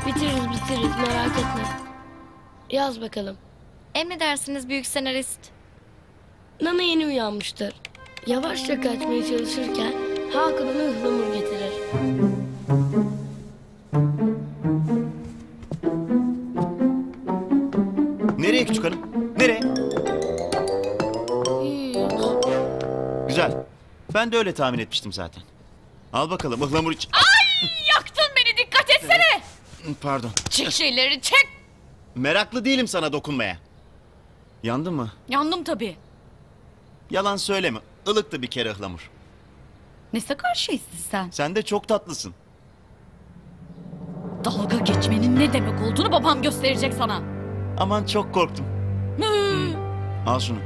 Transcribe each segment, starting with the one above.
Bitiririz merak etme. Yaz bakalım. Emredersiniz büyük senarist. Nana yeni uyanmıştır. Yavaşça kaçmaya çalışırken Hakan ona ıhlamur getirir. Nereye küçük hanım? Nereye? Hiç. Güzel. Ben de öyle tahmin etmiştim zaten. Al bakalım ıhlamur iç. Ay yaktın beni, dikkat etsene. Pardon. Çek şeyleri çek. Meraklı değilim sana dokunmaya. Yandın mı? Yandım tabii. Yalan söyleme. Ilıktı bir kere ıhlamur. Ne sakar şeysin sen. Sen de çok tatlısın. Dalga geçmenin ne demek olduğunu babam gösterecek sana. Aman çok korktum. Al şunu.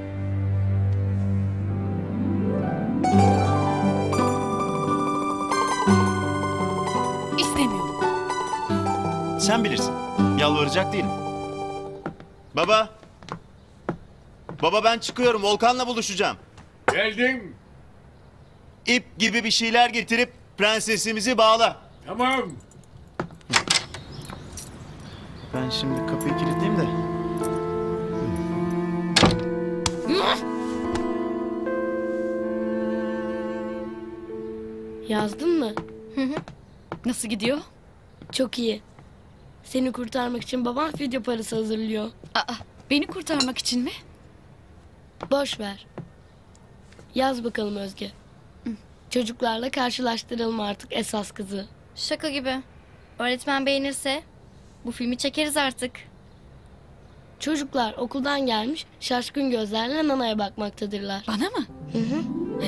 İstemiyorum. Sen bilirsin. Yalvaracak değilim. Baba. Baba ben çıkıyorum. Volkan'la buluşacağım. Geldim. İp gibi bir şeyler getirip prensesimizi bağla. Tamam. Ben şimdi kapıyı kilitleyeyim de. Yazdın mı? Nasıl gidiyor? Çok iyi. Seni kurtarmak için babam video parası hazırlıyor. Aa, beni kurtarmak için mi? Boş ver. Yaz bakalım Özge. Çocuklarla karşılaştıralım artık esas kızı. Şaka gibi. Öğretmen beğenirse bu filmi çekeriz artık. Çocuklar okuldan gelmiş şaşkın gözlerle Nana'ya bakmaktadırlar. Bana mı? Hı hı.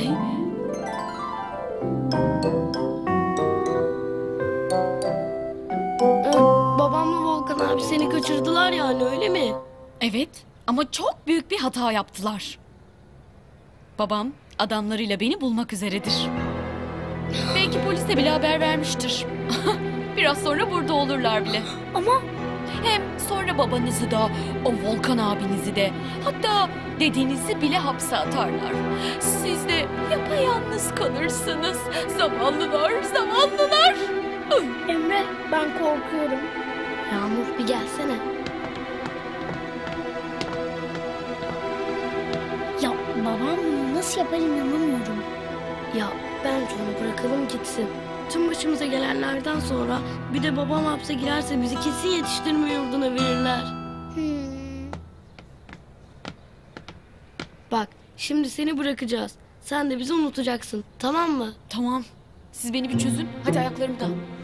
Babamla Volkan abi seni kaçırdılar yani öyle mi? Evet ama çok büyük bir hata yaptılar. Babam adamlarıyla beni bulmak üzeredir. Belki polise bile haber vermiştir. Biraz sonra burada olurlar bile. Ama Hem sonra babanızı da, o Volkan abinizi de, hatta dediğinizi bile hapse atarlar. Siz de yapayalnız kalırsınız. Zavallılar, zavallılar. Emre ben korkuyorum. Yağmur bir gelsene. Ya babam bunu nasıl yapar inanamıyorum. Ya bence onu bırakalım gitsin. Tüm başımıza gelenlerden sonra bir de babam hapse girerse bizi kesin yetiştirme yurduna verirler. Bak şimdi seni bırakacağız. Sen de bizi unutacaksın tamam mı? Tamam, siz beni bir çözün. Hadi ayaklarımda.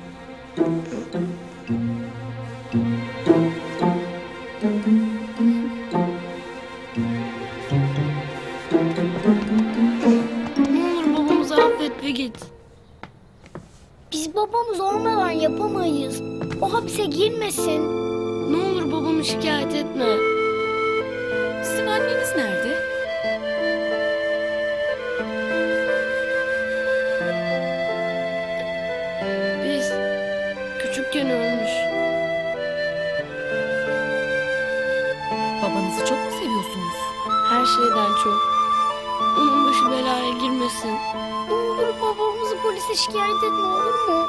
Ne olur babamızı affet ve git. Biz babamız olmadan yapamayız. O hapse girmesin. Ne olur babamı şikayet etme. Sizin anneniz nerede? Biz küçükken ölmüş. Babanızı çok mu seviyorsunuz? Her şeyden çok. Onun başı belaya girmesin. Ne olur babamızı polise şikayet etme olur mu?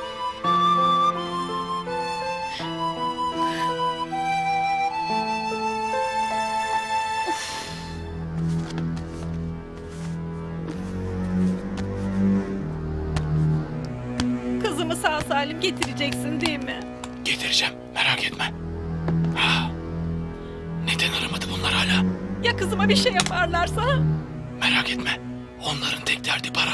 Kızımı sağ salim getireceksin değil mi? Getireceğim. Merak etme. Ha. Neden aramadı bunlar hala? Ya kızıma bir şey yaparlarsa? Merak etme. Onların tek derdi para.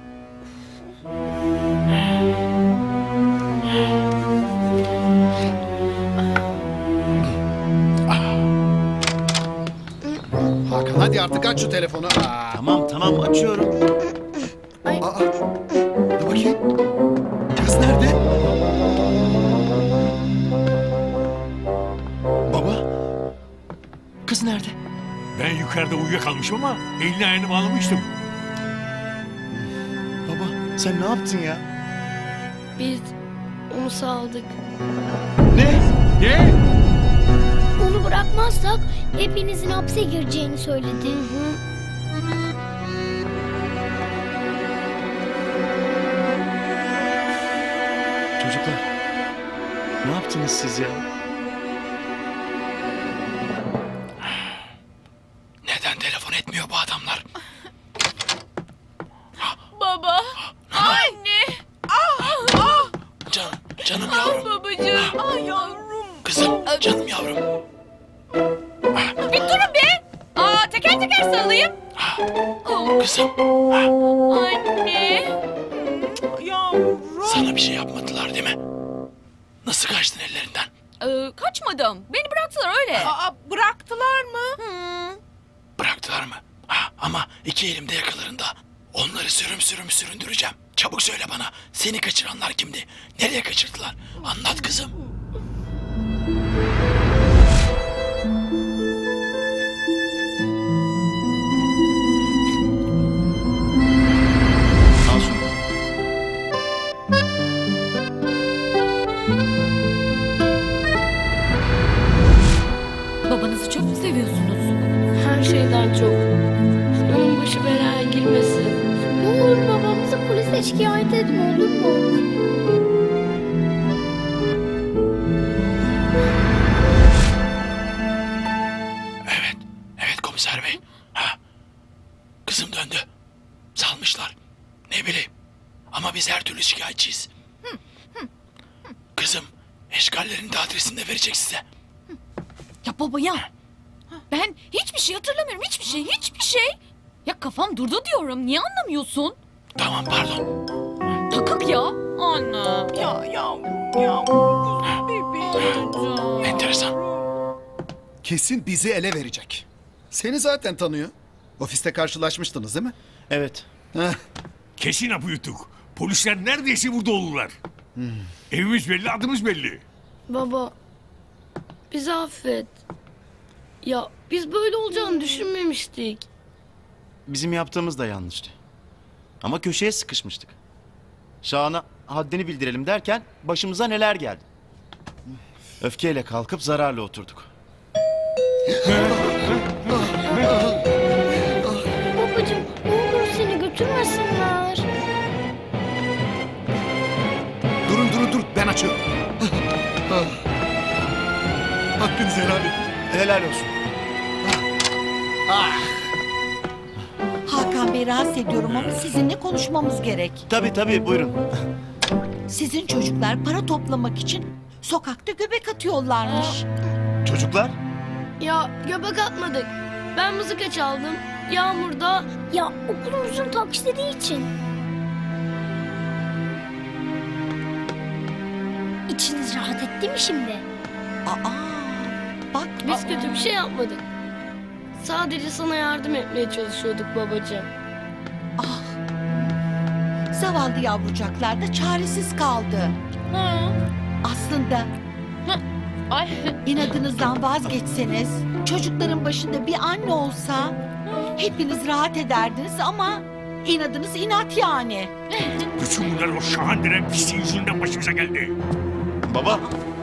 Hakan hadi artık aç şu telefonu. Tamam açıyorum. Aa, dur bakayım. Kız nerede? Baba. Kız nerede? Ben yukarıda uyuyakalmışım ama elini ayağını bağlamıştım. Baba sen ne yaptın ya? Biz onu saldık. Ne? Ne? Onu bırakmazsak hepinizin hapse gireceğini söyledi. Çocuklar Ne yaptınız siz ya? Neden telefon etmiyor bu adamlar? Baba. Anne. Canım yavrum. Babacığım. Ay yavrum. Kızım, canım yavrum. Bir durun be. Teker teker sallayayım. Kızım, Anne. sana bir şey yapmadılar değil mi? Nasıl kaçtın ellerinden? Kaçmadım. Beni bıraktılar öyle. Bıraktılar mı? Bıraktılar mı? Ama iki elimde yakalarında. Onları sürüm süründüreceğim. Çabuk söyle bana. Seni kaçıranlar kimdi? Nereye kaçırdılar? Anlat kızım. Al şunu. Babanızı çok mu seviyorsunuz? Her şeyden çok. Onun başı belaya girmesin. Ne olur babamızı polise şikayet etme olur mu? Evet komiser bey. Kızım döndü. Salmışlar. Ne bileyim. Ama biz her türlü şikayetçiyiz. Kızım eşgallerin de adresini de verecek size. Ya baba ya. Ben hiçbir şey hatırlamıyorum. Hiçbir şey. Ya kafam durdu diyorum. Niye anlamıyorsun? Tamam pardon. Takık ya. Anne. Ya yavrum bebeğim. Enteresan. Kesin bizi ele verecek. Seni zaten tanıyor. Ofiste karşılaşmıştınız değil mi? Evet. Heh. Kesin hapı yuttuk. Polisler neredeyse burada olurlar. Evimiz belli, adımız belli. Baba, bizi affet. Ya biz böyle olacağını düşünmemiştik. Bizim yaptığımız da yanlıştı. Ama köşeye sıkışmıştık. Şahan'a haddini bildirelim derken başımıza neler geldi. Öfkeyle kalkıp zararla oturduk. Babacığım ne olur seni götürmesinler. Durun ben açıyorum. Hakkınızı helal edin. Helal olsun. Hakan Bey rahatsız ediyorum ama sizinle konuşmamız gerek. Tabii buyurun. Sizin çocuklar para toplamak için sokakta göbek atıyorlarmış. Çocuklar? Ya göbek atmadık. Ben mızıka çaldım. Yağmur da Ya okulumuzun taksidi için. İçiniz rahat etti mi şimdi? Aa, bak biz kötü bir şey yapmadık. Sadece sana yardım etmeye çalışıyorduk babacığım. zavallı yavrucaklar da çaresiz kaldı. Aslında Ay. inadınızdan vazgeçseniz, çocukların başında bir anne olsa hepiniz rahat ederdiniz ama inadınız inat yani. Bütün bunlar o Şahan denen pisliğin yüzünden başımıza geldi. Baba.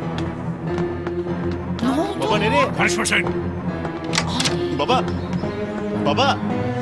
Ne oldu? Baba nereye? Karışma sen. Baba. Baba.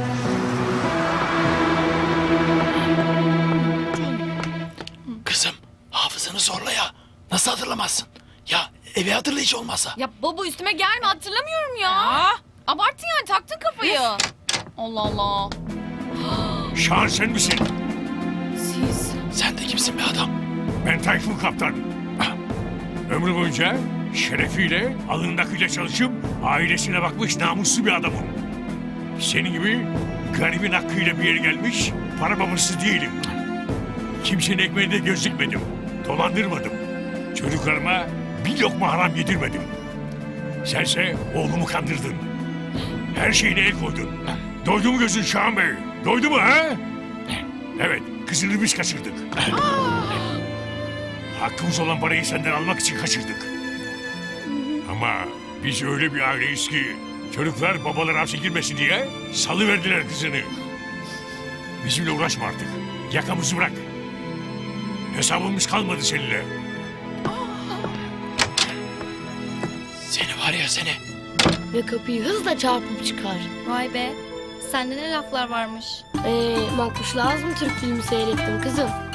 Kızım hafızanı zorla ya. Nasıl hatırlamazsın? Ya evi hatırlayıcı olmazsa. Ya baba üstüme gelme hatırlamıyorum ya. Abarttın yani taktın kafayı. Allah Allah. Şahan sen misin? Siz. Sen de kimsin be adam? Ben Tayfun Kaptan. Ömrü boyunca şerefiyle, alındakıyla çalışıp ailesine bakmış namuslu bir adamım. Senin gibi garibin hakkıyla bir yere gelmiş para babası değilim. Kimsenin ekmeğinde göz dikmedim. Dolandırmadım. Çocuklarıma bir lokma haram yedirmedim. Sense oğlumu kandırdın. Her şeyine el koydun. Doydu mu gözün Şahan Bey? Doydu mu ha? Evet, kızını biz kaçırdık. Hakkımız olan parayı senden almak için kaçırdık. Ama biz öyle bir aileyiz ki çocuklar babalar hapse girmesin diye salıverdiler kızını. Bizimle uğraşma artık. Yakamızı bırak. Hesabımız kalmadı seninle. Seni var ya seni. Ve kapıyı hızla çarpıp çıkar. Vay be. Sende ne laflar varmış. Makbuş lazım Türk filmi seyrettim kızım.